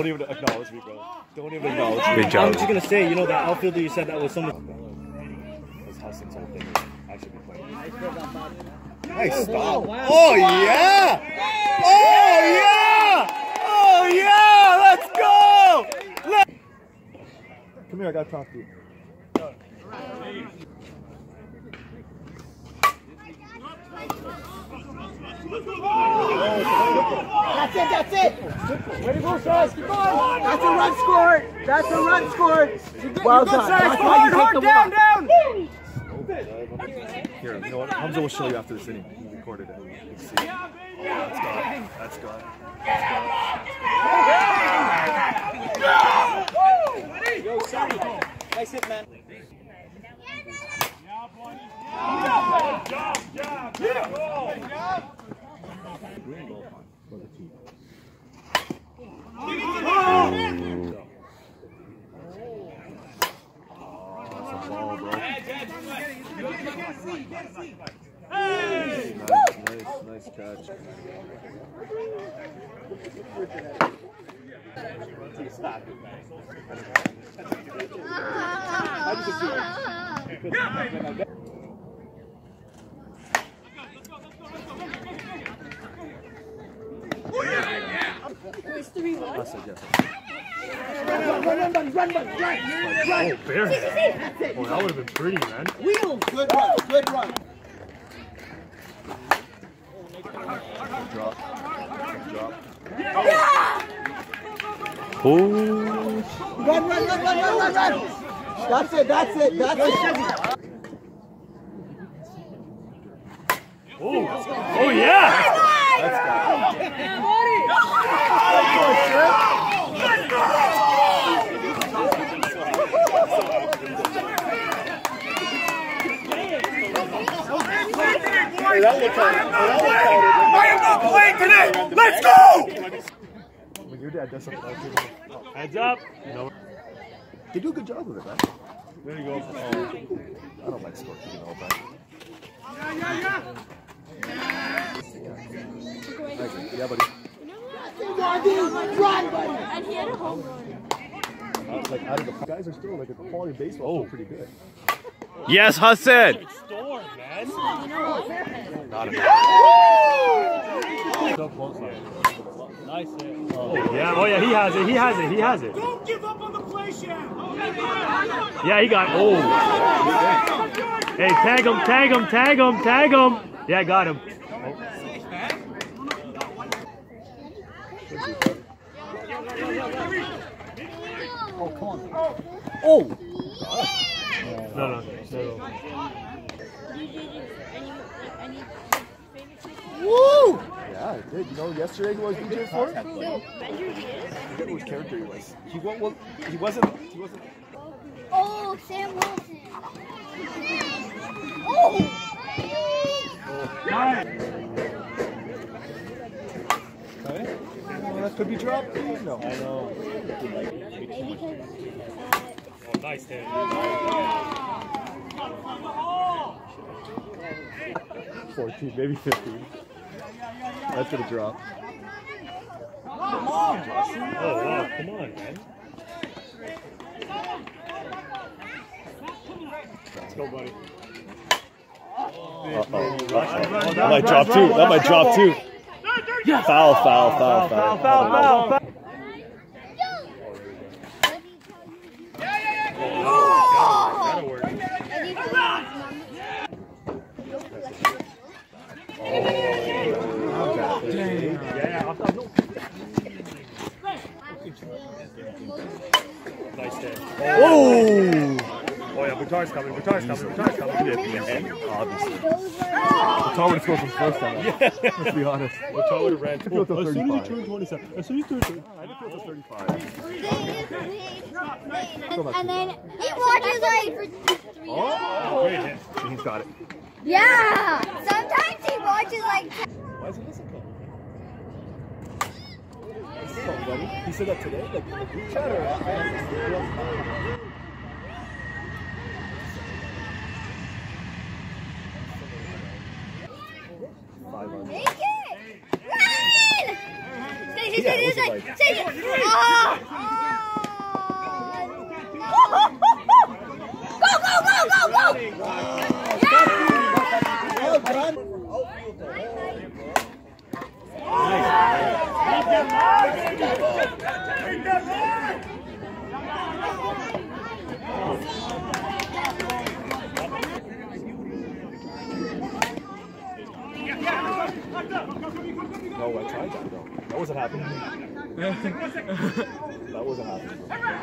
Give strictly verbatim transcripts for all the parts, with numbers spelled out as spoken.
Don't even acknowledge me, bro. Don't even acknowledge me. Good job. I'm just gonna say, you know, that outfielder you said that was someone. That's Hudson's whole thing. I should be playing. Nice stop. Oh, wow. Oh, yeah! Oh, yeah! Oh, yeah! Let's go! Let Come here, I gotta talk to you. That's it, that's it! Way to go, Size, keep on! That's a run score! That's a run score! Well done, that's how you take the walk. down! Here, you know what? Hamza will show you after this inning. He recorded it. Let's see. That's gone. That's gone. Yo, Sonny. Nice hit, man. Job, job, job. Green ball for the team. That's a ball, bro. Nice, nice, nice catch. It's three one. That's it, yes. Run, run, run, run, run, run, run, run. Oh, Bear. Oh, that would have been pretty, man. Wheel. Good run, good run. Drop. Drop. Ooh. Run, run, run, run, run, run, run. That's it, that's it, that's it. Oh, oh yeah! Let's go. I am not playing today! Let's go! When your dad does something like that, Heads up. You know. they do a good job with it, man. There you go. Oh, I don't like scorekeeping all that. Yeah, buddy. Run, buddy. And he had a home run. Uh, like out of the guys are still like the quality of baseball is still pretty good. Yes, Hudson. Storm, man. Not a So close. Nice hit. Oh yeah, oh yeah, he has it. He has it. He has it. Don't give up on the play, Sham. Yeah, he got. Oh. Hey, tag him, tag him, tag him, tag him. Yeah, got him. Oh, come on. Oh! No, no, no. Woo! Yeah, I did. You know, yesterday who I was D J for? I No, Bender he is. forget whose character he was. He, wa well, he wasn't. He wasn't. Oh, Sam Wilson. Oh! Okay. Well, that could be dropped. No. I know. Maybe because. Oh, nice hit. fourteen, maybe fifteen. That's gonna drop. Come on, Josh. Oh, wow. Come on, man. Let's go, buddy. Uh-oh. Uh-oh. That might drop too. That might drop too. Yes. Foul, foul, foul, foul, foul, foul, foul. That'll work. Yeah, I thought no. Nice hit. Oh! Oh yeah, Buttar's coming, Buttar's coming, Buttar's coming. Obviously. Buttar would have scored from first time. Let's be honest. Buttar would have ran. I feel Oh, as soon as he thirty-five. turned twenty-seven. As soon as he turned twenty-seven. I feel it's thirty-five. And then he watches like for three Oh! Great hit. He's got it. Yeah! Sometimes he watches like. Why is he missing that? Oh, buddy. He said that today? Like in the group chat or? Five on. Make it! Run! Say, say, Yeah, it say, wasn't say, like- say, say. Oh! happening. That wasn't happening.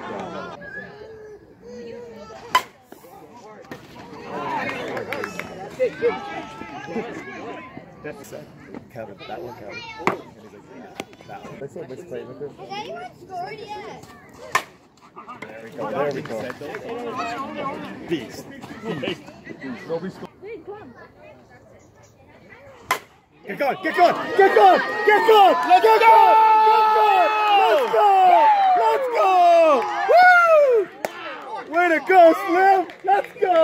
That's it. Kevin, that one, Kevin. And he's like, yeah, that one. That's what misplay. Has anyone scored yet? There we go. There we go. Beast. Nobody scored. Get going! Get going! Get going! Get going! Let's go! Let's go! Let's go! Woo! Way to go, Slim! Let's go!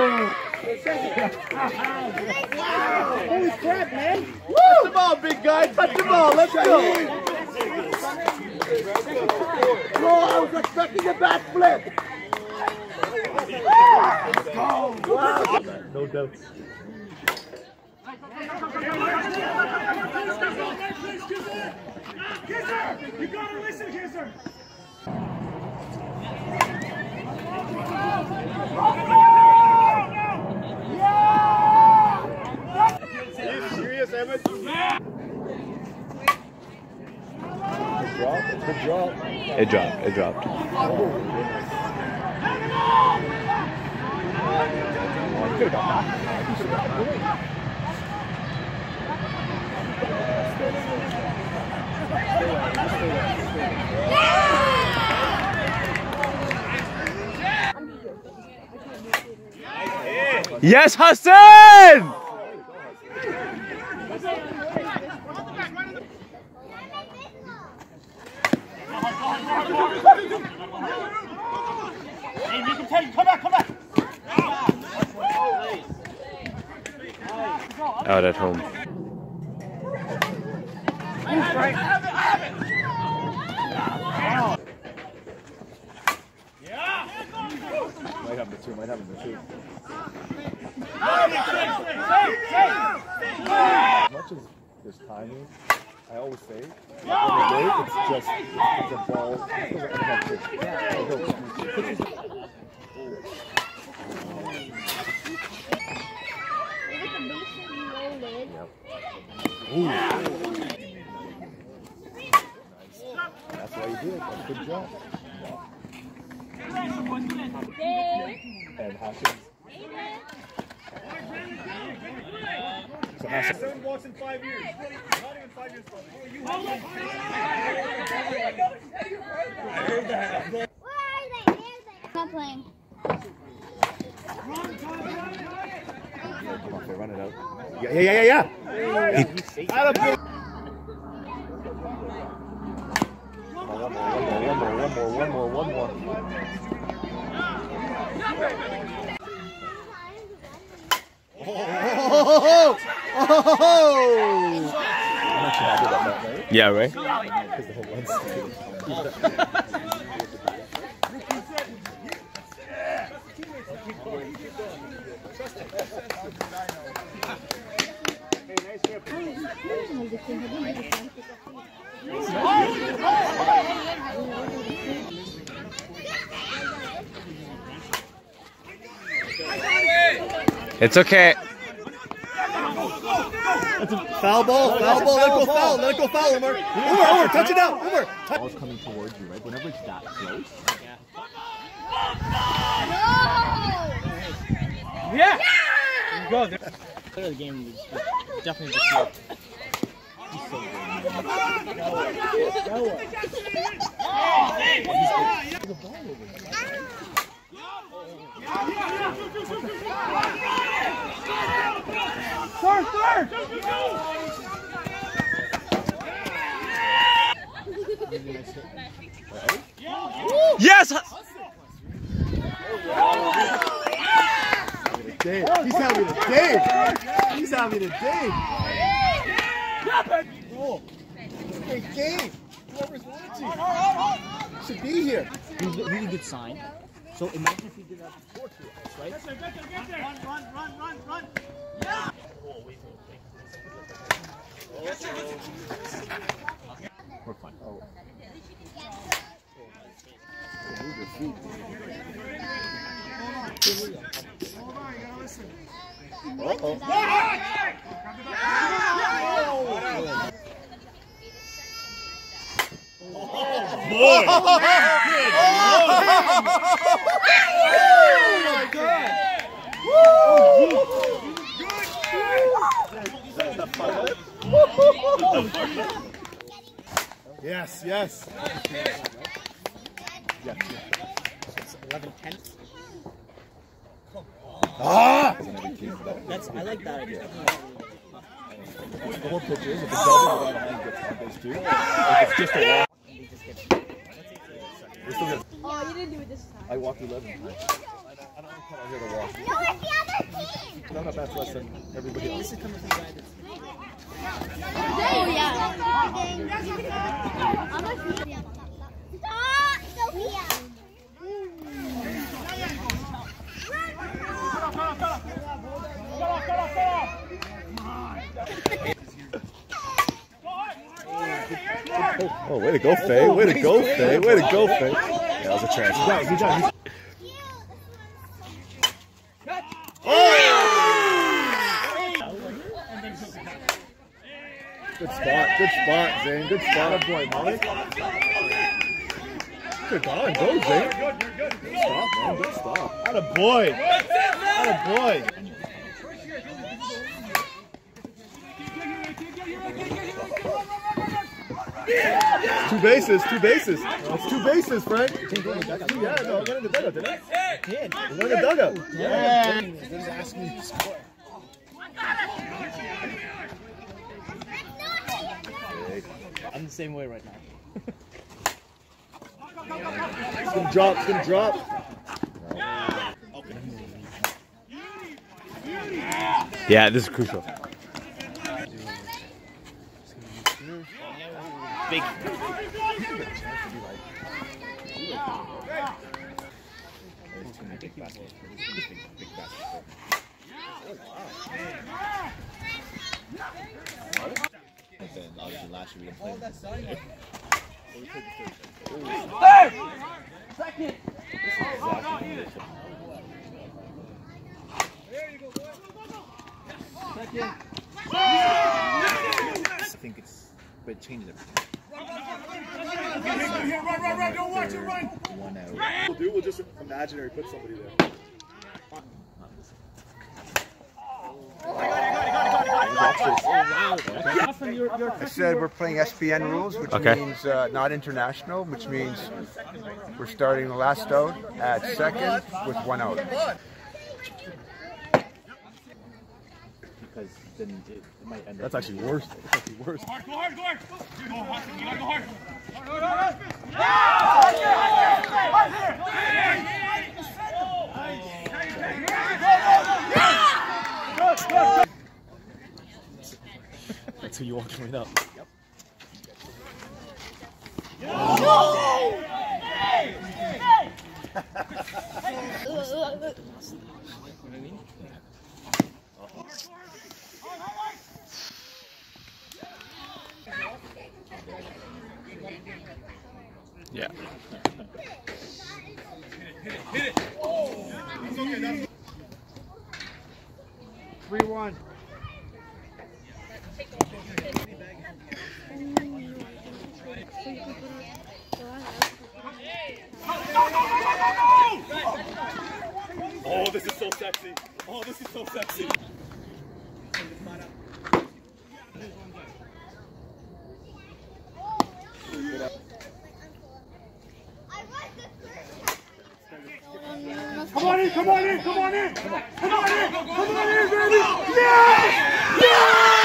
Holy crap, man! Woo! Touch the ball, big guy! Touch the ball! Let's go! Bro, I was expecting a backflip! Wow! No doubt. You gotta listen, Kisser! Are you serious, Emmett? Good drop. It dropped. It dropped. Yes, Hassan! Hey, you can take, come back, come back! Out at home. Might have the two, might have the two. As much as there's timing, I always say, like, in the day, it's just, it's a ball. Ooh. That's why you do it. That's a good job. And Hashim's. So Hashim. Seven walks in five years. Not even five years probably. Where are they? Where are they? Not playing. Come on, they run it out. Yeah, yeah, yeah, yeah, yeah. Adam, go. One more, one more, one more, one more, one more, one more. Oh, oh, oh, oh. I'm actually happy about that, right? Yeah, right? Because the whole run's It's okay. That's a foul ball, foul ball, let it go foul, let it go foul, Umar. Umar, Umar, touch it out, Umar. The ball's coming towards you, right? Whenever it's that close. Yeah! There you go. The game was definitely just like, he's so Start, start! Yes! Dave, he's having a day. He's having a day. Oh, great game. Whoever's watching should be here. He's a really good sign. So imagine if he did that before to us, right? Run, run, run, run, run! Yeah! We're fine. Oh. boy. Oh my God. Yes, yes. eleven ten. Ah! That's, I like that idea. Four pitches. If the double behind gets on base two. If it's just a walk. We're still good. Oh, you didn't do it this time. I walked eleven. I don't want to cut out here to walk. No, it's the other team. I'm not best less than everybody else. This is coming from the guy that's... Oh, yeah. I'm a Sophia. Stop, Sophia. Oh, way to go, Faye. Way to go, Faye. Way to go, Faye. Yeah, that was a chance. He's He's done. Good spot. Good spot, Zane. Good spot. Boy, Molly. Good on. Go, Zane. Good stop, man. Good stop. Atta boy. Atta boy. Two bases, two bases. It's two bases, Frank. Yeah, no, I went in the dugout, didn't I? Did. I went in the dugout. Yeah. He's asking me to score. I'm the same way right now. It's gonna drop, it's gonna drop. Yeah, this is crucial. Big. Last year we didn't play. Second. Second. I think it's, but it changes everything. Run, run, run, don't watch it, run. One out. We'll do, we'll just imaginary put somebody there. I said we're playing S B N rules, which Okay. means uh, not international, which means we're starting the last out at second with one out. Because then it, it might end That's up... actually worse. That's actually worse. Go hard, go hard, go hard. Go hard, you gotta go hard. That's who you walk right up. Yeah. three one. Oh, this is so sexy. Oh, this is so sexy. Come on in, come on in, come on in. Come on in, come on in, baby. Yeah! Yeah!